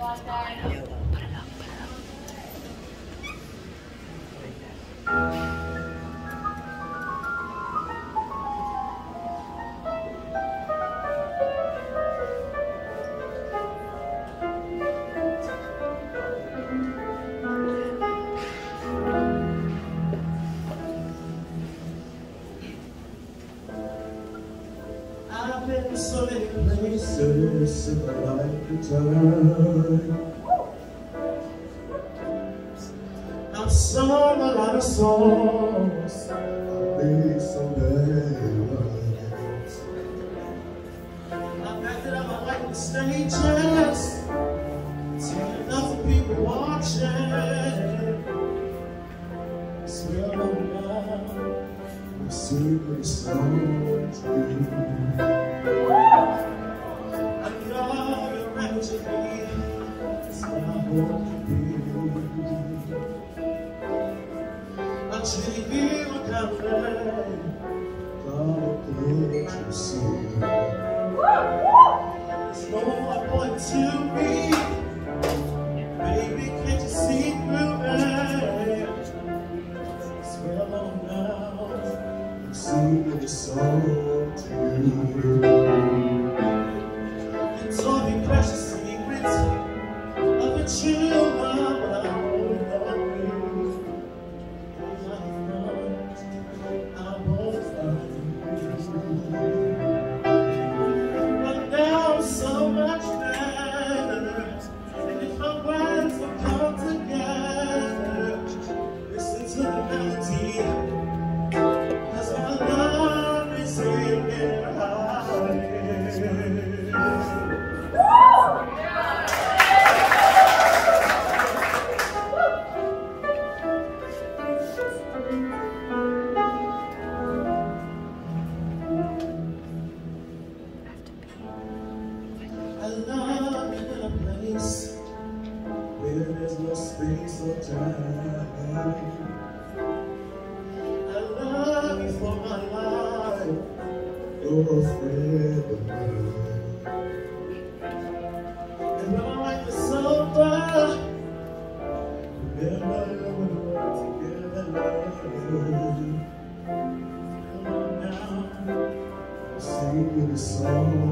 I've been so many places in my lifetime. I've sung a lot of songs, I'll be someday. I've acted out my life on stages, seen enough of people watching. Still now, we sing the song to you. I know you're ready to be, it's what I hope to be. I treat you kind of way, God, can't you see? There's no more point to me, baby, can't you see through me? Well, on now, I'm singing this song to you. You told me precious secrets of a true love, but I hold on you. I won't find you. But now I'm so much better, and if my words will come together, listen to the melody, 'cause my love is in your heart. I love you in a place where there's no space or time. I love you for my life, you're a friend of mine. And when my life is over, remember when we were together. Come on now, I'll sing you the song.